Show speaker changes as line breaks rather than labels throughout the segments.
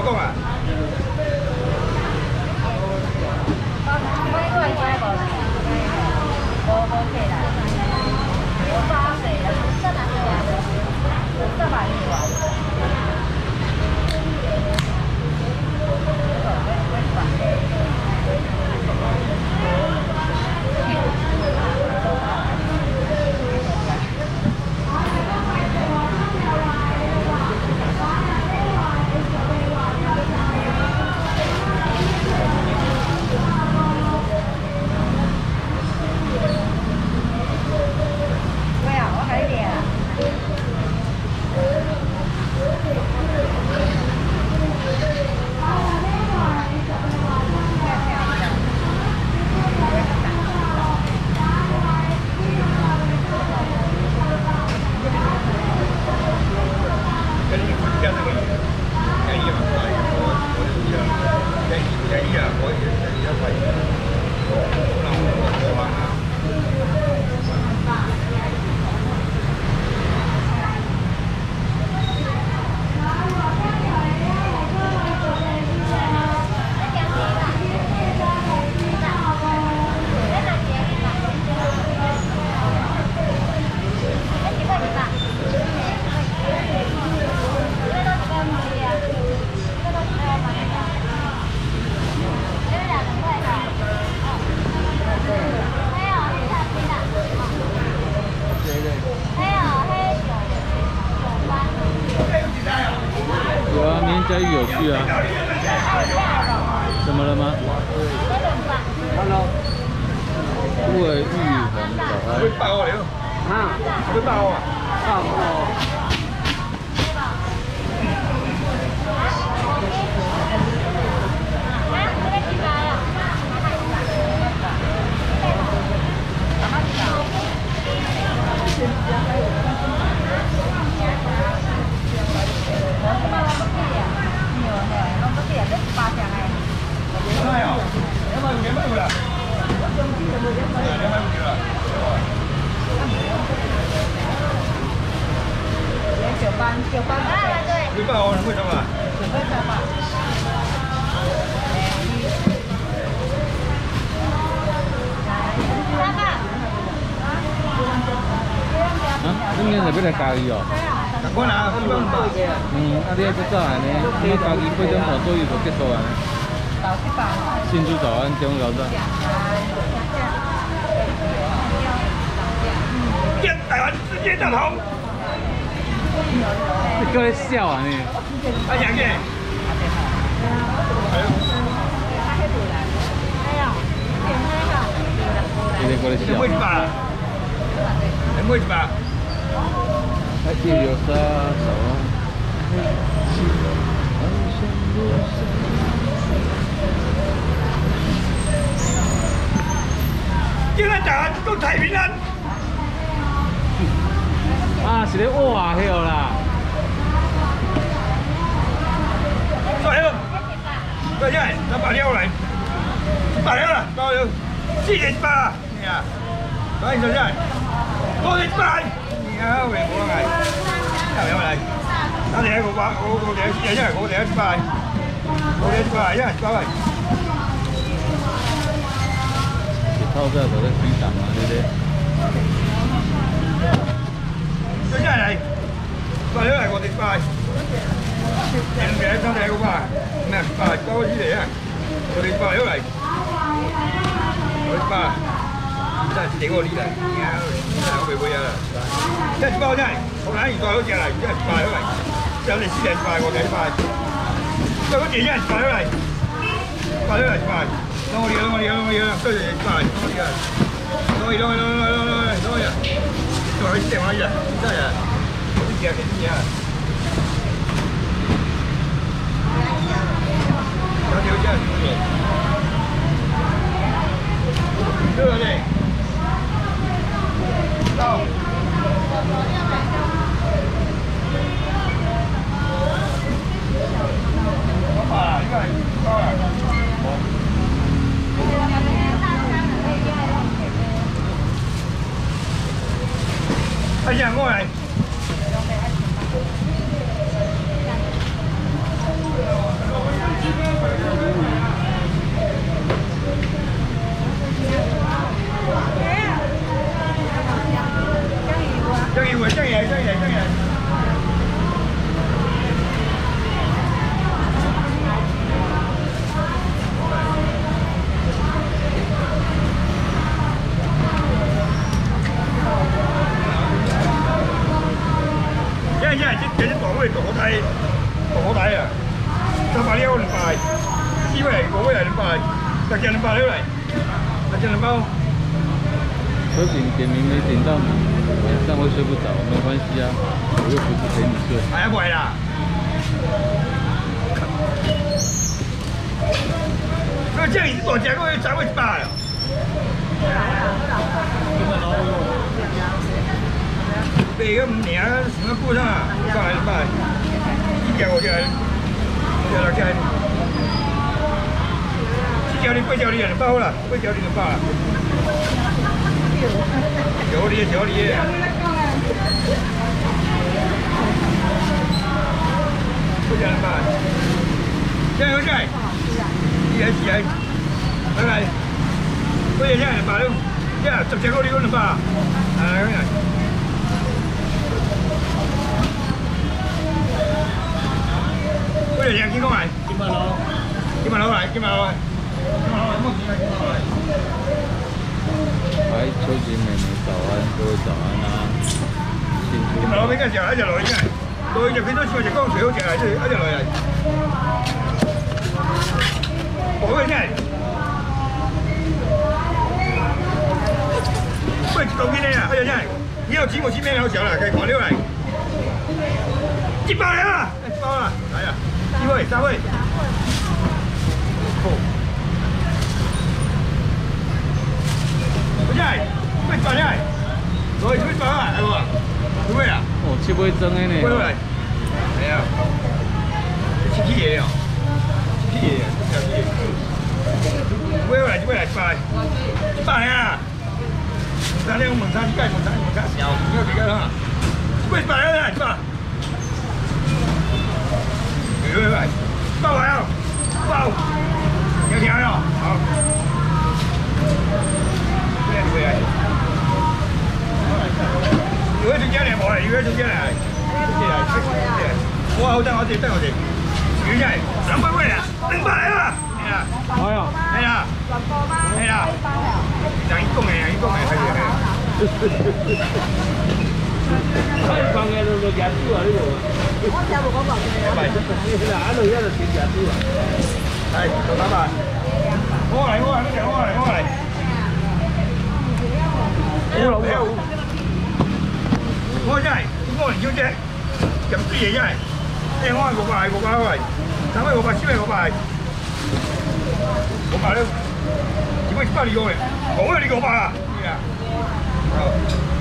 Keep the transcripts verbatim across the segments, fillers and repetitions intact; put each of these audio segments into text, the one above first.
讲啊。
我我应该无啦，无无客啦，我八岁啦，十岁啊，十万多。
嘉义有去啊？怎么了吗？乌尔玉红早安。
会爆哦了。啊？会爆哦。爆哦。
九班九班对。
会爆哦，会什么？
会什么？
啊，今年是要来嘉义哦。
赶快拿，一万八。
嗯，啊，你还不早安呢？你嘉义八点半左右就结束啊。新竹早安，中午早安。
见台湾世界大同。
你搁咧笑啊你？
啊，杨姐。
你在搁咧笑。
会吧？会吧？
还记有啥手？
今日大家都太平安。
啊，是咧哇迄个啦。
来了，快点，拿把料来，把料了，到了，四点八，你啊，来，小姐，多点八，你啊，喂，我来，要不要来？那你我把我我点，一下我点一百，我点一百，一下一百。
透早就咧水淡啊，你咧。
小姐嚟，把料嚟我點拜？人哋真係好拜，咩拜多啲嚟啊！我哋拜料嚟，我哋拜，真係整我啲嚟，真係好肥肥啊！一包真係，我睇完拜好似嚟，一拜咗嚟，有你私人拜我哋拜，有嗰啲一人拜咗嚟，拜咗嚟拜，攞我哋攞我哋攞我哋攞，多謝拜，多謝，攞攞攞攞攞攞攞嘢，做啲正話嘢，真係，好啲嘢嘅啲嘢。 有條真係熱嚟，到。啊，應該係高啦。哎呀，我嚟。 百了两百，四位五位来两百，六件两百了来，六件两包。
车顶点名没点到你，晚上会睡不着，没关系啊，我又不是陪你睡。
哎呀，不会啦。那这样你是大只，我要才会一百了。八个五年，什么过上啊？上来两百，一条我就来，一条六件。七条你八条你两包啦，八条你两包啦。有理有理。不讲了吧？加油加油！一来一来，来来，不讲两百六，呀，十只个你讲两百，来来。不讲两斤讲来，几万六，几万六来，几万六来，几万六来，莫急来，几万六来。
嗨，秋瑾妹妹早安，各位早安啊！
几万六要介绍，一只落去，落去就变做小只讲最好食来，就是一只落来。我问你，喂，一公斤的啊，一只只，你有几毛钱面好小啦，该看了来。一百了啊，一包啦，来啊，几位？三位。好。喂，喂，一百了，落去一百啊，系无？几位啊？
哦，七尾装的呢。
过来。系啊。七起嘢哦，七起嘢，小起嘢。几位来？几位来？一百，一百啊！三两问三，一解问三，问三小，你要几个哈？一百了，一百。喂喂喂，爆来哦，爆！有听哦，好。过来，过来。有位中间来无嘞？有位中间来，中间来，中间来。我好等我这，等我这。有只两百位啦，两百来啦，系啦。
哎呀，
系啦，系啦。人伊讲的，人伊讲的，系系。
太放嘅都都廿招啊呢度。
我聽冇講話嘅。
係，
嗱，喺度一路跌廿招啊。
係，做打扮。我嚟，我嚟，呢隻我嚟，我嚟。好老嘅。我真係，我嚟要隻，入啲嘢真係。誒，我係五百，五百喂，三百五百，四百五百。五百咯，點解一百你講嘅？講啦，你五百啊？係啊。好。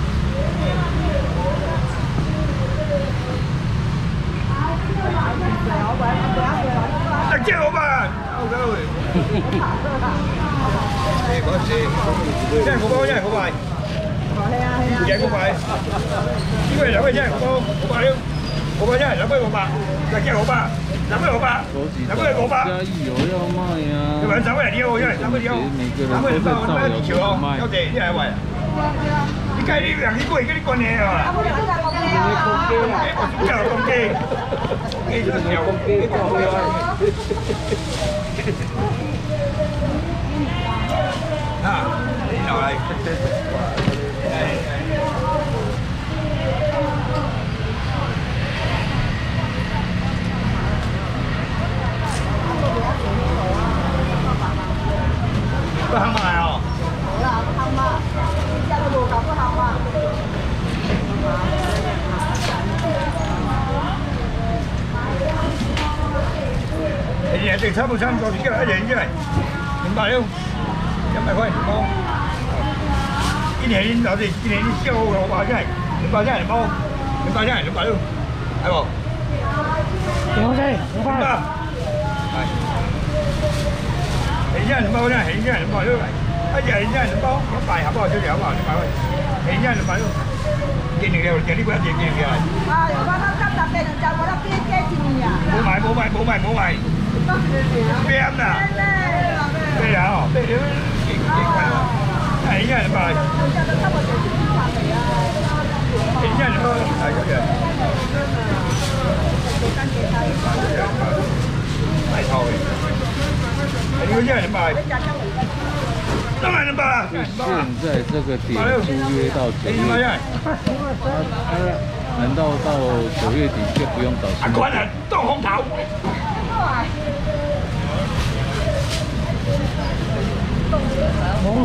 一隻五百啊！好嘅，誒，嗰時真係五百，真係五百。係啊係啊。隻五百，呢個兩個真係五百，五百了，五百真係兩個五百，一隻五百，兩個五百，兩個五百。
加一油要賣呀。
你揾三個嚟啲，我真係三個啲，三個嚟包，我買地球咯，有地，呢係喂。你計你人啲貴，嗰啲貴嘢啊！我主要公機，機就有公機，公機啊！你落嚟，不肯賣哦。
好啦，不肯賣，而家都冇咁不肯賣。
你哋定差唔多差唔多，而家一人一人兩百了，一百塊兩包。一年你老弟，一年你燒我五百真係，兩百真係兩包，兩百真係兩百了，係無？兩百，兩百。係。你真係兩包真係，你真係兩百了，一日你真係兩包，一百合包出嚟好嘛？兩百塊，你真係兩百了。見你了，見你嗰一隻見你啊！
啊，有我得得特別就就我得幾幾錢呀？
冇賣冇賣冇賣冇賣，咩啊？咩啊？咩料？幾幾貴啊？係一人賣。一人賣，係嗰樣。大頭嘅，係嗰一人賣。当然了吧！
现在这个点租约到九月，难道到九月底就不用找新的？
管了，当红头。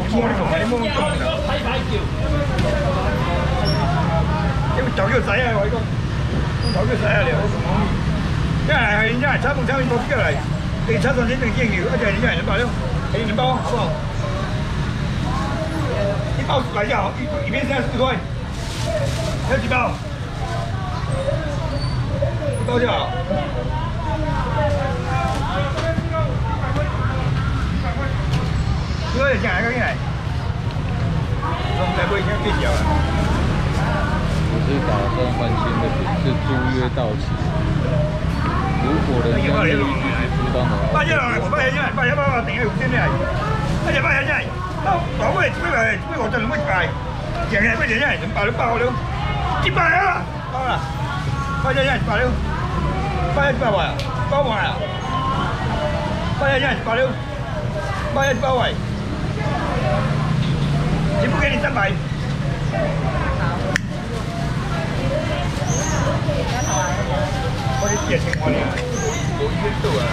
摸你做咩？你摸我做㗎？因為就叫仔啊！我講，就叫仔啊！你好，因為係因為炒飯炒麵多啲嚟，你炒上啲定煎料，一隻一人兩包了，給你兩包，好不好？一包十塊就好，一一邊現在四塊，還有幾包？一包就好。哥，你下來個幾來？我們來不已經最小了。
我是打算换新的笔，是租约到期。如果人家愿意租当的话，
八千來，我八千來，八千八百定係六千嚟，八千八千嚟，我我幾百幾百真係冇幾百，正係八千嚟，兩百兩百了，一百啦，包啦，八千嚟一百了，八千一百萬，包埋啊，八千嚟一百了，八千一百萬，全部給你三百。我啲嘢情況嚟啊，冇醫院做啊。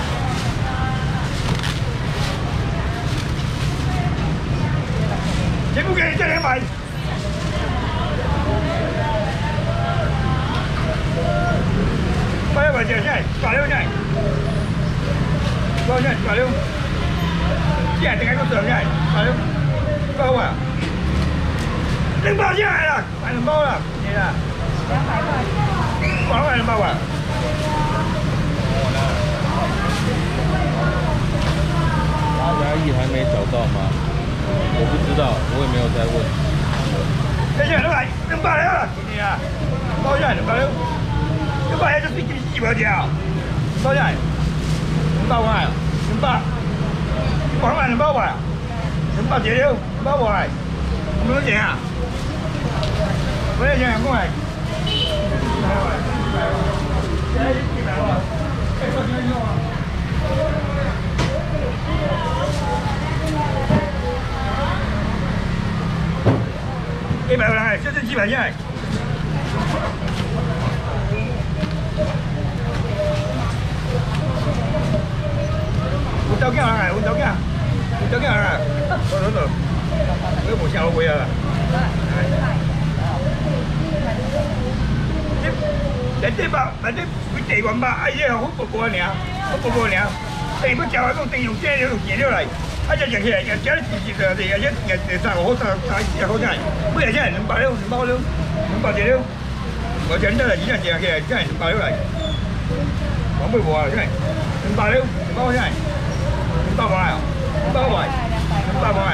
全部給你這兩百。八百塊錢先，八六先，八先八六，先定係個上先，八六，包啊，兩包先嚟啦，買兩包啦，你啦。兩百塊。兩百兩包啊。
牙医还没找到吗？我不知道，我也没有再问。
这些都来，两百了，你啊，包下来两百六，两百就是几几百条，包下来，两百块，两百，两百两百块，两百几六，两百块，多少钱啊？多少钱两块？一百块，一百块，现在一百块，再说几用啊？一百块，这是几百件。我照镜啊，我照镜，我照镜啊，走走走，我又冇下回啊。你你把，你你地運吧，哎呀，好薄薄呢，好薄薄呢，地不就係個地用遮咗用嘢咗嚟。一隻人起嚟，人家啲自自嘅地，一日日晒我好晒晒日好真係，每日一人兩百六，兩百六，兩百幾六，我真真係一日日起嚟真係兩百六嚟，講咩話啊真係，兩百六，兩百真係，兩百塊啊，兩百塊，兩百塊，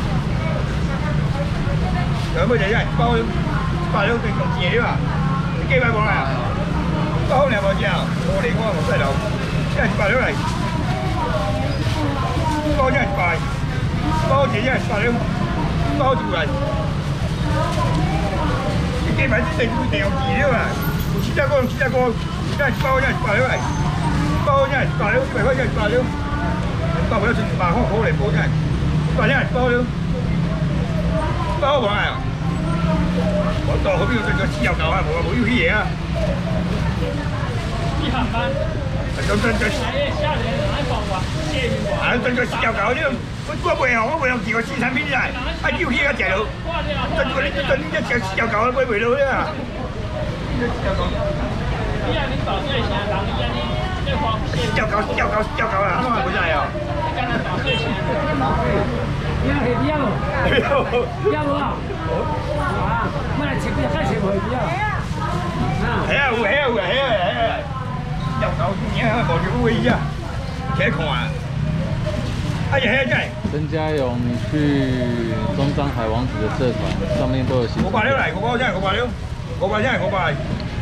兩百隻真係，包百六定用錢啊，你幾百塊啊？包兩百隻啊，我哋我冇細路，真係百六嚟。包一人百，包幾一人百兩，包住嚟。你幾買啲地會地用紙料啊？用紙紮哥，用紙紮哥，一人包一人百兩嚟，包一人百兩，一百塊一人百兩，包唔到成百塊好嚟包真係，百一人包了，包埋啊！我到嗰邊個個豉油牛啊，冇啊冇呢啲嘢啊！啲航班。就就就，啊！就就豉油牛啲，我我背後我背後見過試產品嚟，啊要起個隻佬，就嗰啲就呢一隻豉油牛啊，背背到啦。豉油牛豉油牛豉油牛啊，啱啱冇晒啊！
要冇？要冇啊？啊！乜嚟切佢開切佢要？
係啊，會係啊，會係啊，係啊！又搞今年保持位置，太空啊！哎呀，真係！
曾家勇，你去中章海王子的社团上面都有写。
五百六嚟，五百真係五百六，五百真係五百，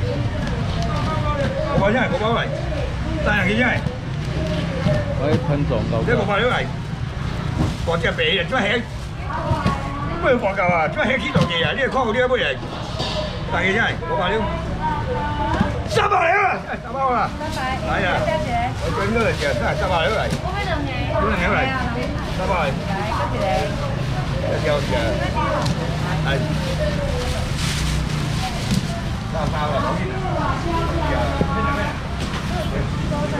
五百真係五百嚟，三廿幾真係。
喂，潘總，老
呢五百六嚟，國隻鼻人真係，咩廣告啊？真係起到嘢啊！呢個廣告呢一杯嘢，大幾真係五百六。三百嚟啊！三百啦！
三百。
係啊，我最多嚟嘅，真係三百嚟嚟。
我買兩嘅。
兩嘅嚟。三百。
嚟，嗰時嚟。
一條嘅。係。三百啦，好啲啊！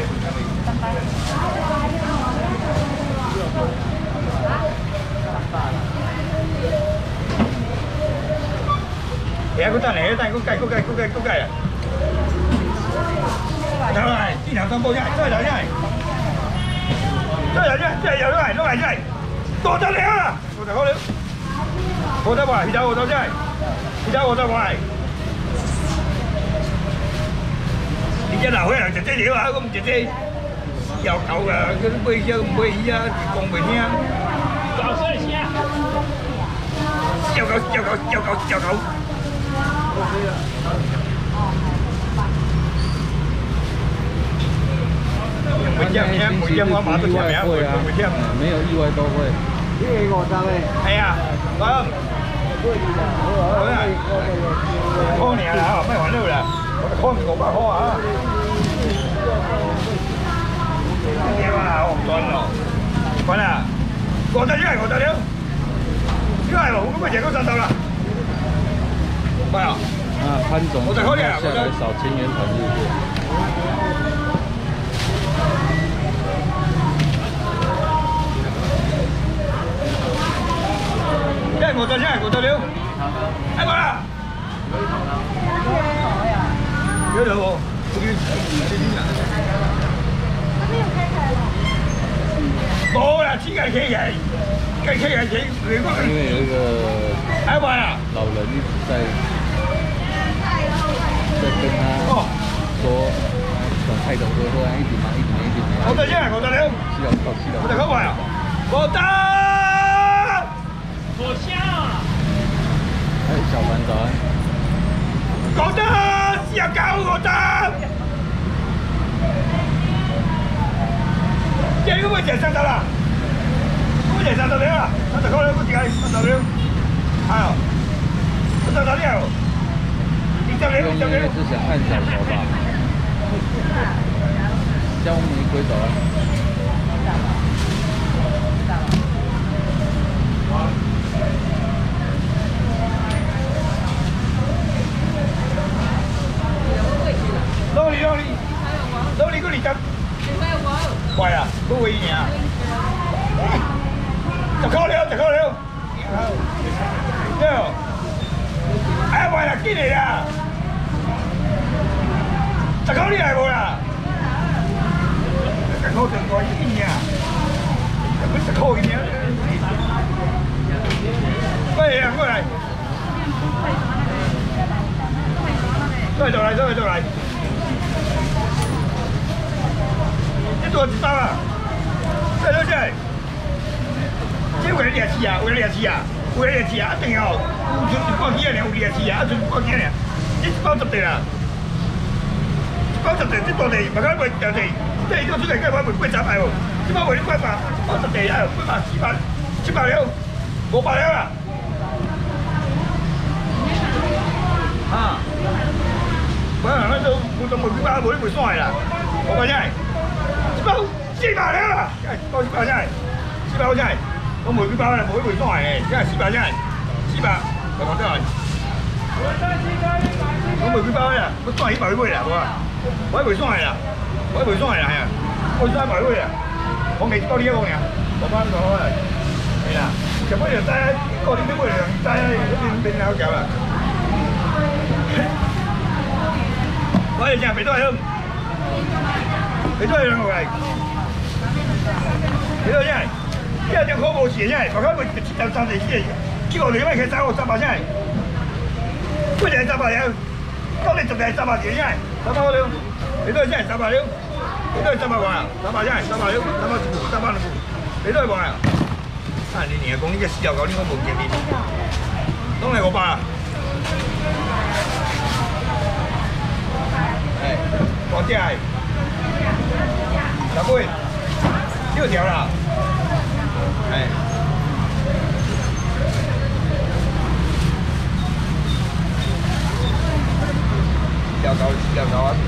三百。 来，我等下，等我改，我改，我改，我改啊！来来，地上三包菜，再来菜，再来菜，再来来，来菜，多得了啊！多得好了，多得坏，其他我多菜，其他我多坏。你只老伙人食这料啊，我唔食这要狗啊，嗰啲買嘢唔買嘢啊，講袂聽。搞衰先。叫狗，叫狗，叫狗，叫狗。每天每天每天我馬都聽名，每每天
沒有意外都會。
呢個五十咧。
係啊，咁。好啊。過年啦，唔係玩咗啦，我哋過年五百塊啊。點啊？好賺咯！滾啊！我得一係我得了，一係我咁咪贏嗰三斗啦。係啊。
啊，潘總下來掃千元團入貨。一係我得一係我得了，哎過啦。有得喎，冇啦，只係企人，計企人企，如果因為有一個
哎過啦，
老人一直在在跟他說，想太多說說，一直忙一直忙一直忙。
我得一係我得了，
是了，靠是了。
我得好過啦，我得。
我香。
哎，小凡早安。
我得，小狗我得。這個咪就三十啦，咁就三十兩啦，三十塊兩個字係三十兩，係啊，三十兩，二十兩，二十兩。
是想按小球吧？叫玫瑰早安。老李，老李，老李，個二十。貴啊，都會贏啊！十塊了，十塊了。對，哎，貴啦，幾嚟啦？十塊你嚟無啦？十塊就貴一贏，咁十塊一贏。過嚟啊，過來。再走來，再走來。多一包啊！再多些，这为了廿次啊，为了廿次啊，为了廿次啊，一定要有存一包几啊两，有廿次啊，一存一包几啊两，一包十地啦，一包十地，这多地，唔该卖廿地，这一个出嚟计我卖八十块哦，这包卖你八百，包十地啊，八百、四百、七百了，五百了啦，啊，我那都我都卖几包，卖你卖爽啦，五百啫。一包四百了啦，包四百真係，四百真係，我每幾包啦，每幾包係，真係四百真係，四百，我講真係。我每幾包啦，我裝一百幾啦，我話，我一回裝係啦，我一回裝係啦，係啊，我裝一百幾啦，我未到呢一個嘅，我翻咗啦，係啦，日本人齋，個點都會兩齋，嗰邊邊有搞啦。我哋真係未到係。你都係兩個嚟，你都真係，一日兩個冇錢真係，大家會接受三四千，呢個你咪佢三個三百真係，嗰隻係三百兩，當你仲係三百幾真係，三百兩，你都係真係三百兩，你都係三百萬啊，三百真係三百兩，三百一副，三百兩副，你都係萬啊，啊你年日講呢隻豉油狗應該冇見面，當你五百啊，係，嗰啲係。十杯，六條啦，係。條狗，條狗啊！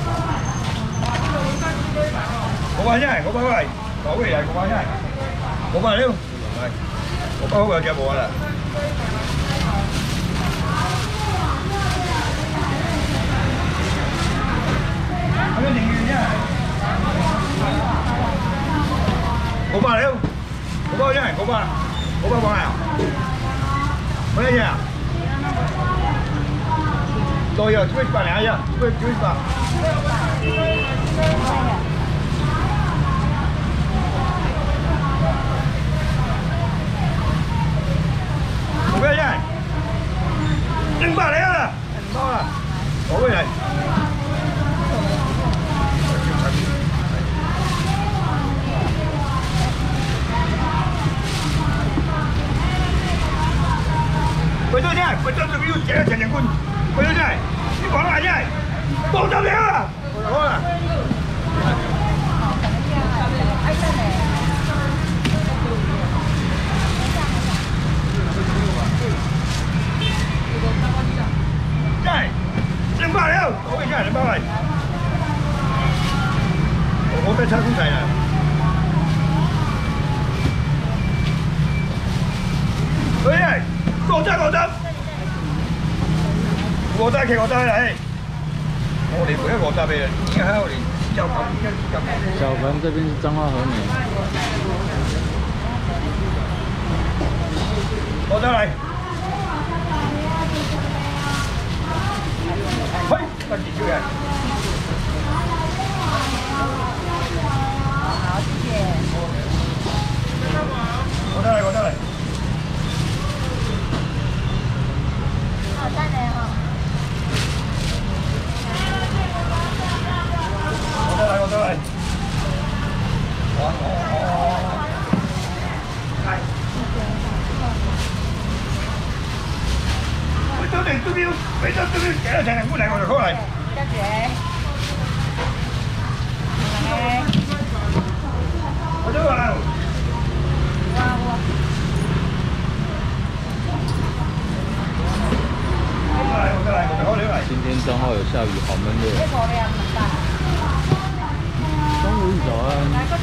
嗰包真係，嗰包係，嗰個係嗰包真係。 五百了，来，五百好个食无啦。还没零元呢。五百了，五百钱，五百，五百块啊？多少钱啊？都有，几百两呀？几几百？五百钱？两百两啦，两百啦，五百钱。quay tôi nha, quay tôi review chế ra chẳng quân, quay tôi nha, đi bỏ lại nha, bỏ tao léo à, bỏ à. Này, đừng vào đâu, có cái này đừng vào này. Ủa tại sao không chạy này? Ơi này. Cổ tay, cổ tay. Cổ tay kìa, cổ tay này.我哋每一個搭俾你，而家喺我哋就咁一咁。
小盆這邊是彰化和美。
cổ tay này. 嘿，跟住出嚟。
好，謝謝。
cổ tay này, cổ tay này.
好，再來哈。
cổ tay này, cổ tay này. Đó, đó, đó. Này. Bây giờ đừng tôi biết, bây giờ tôi biết kẻ là thằng này của này còn được không này?
Chắc vậy. Này.
Ở đâu nào?
Wow, wow.
今天彰化有下雨，好闷热。中午早安。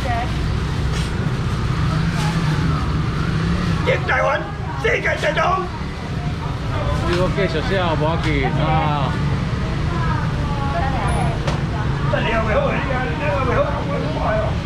迎大運，世界第總。
你個繼續寫無要緊啊。
真係又未好，你啊，你啊未好，我快喎。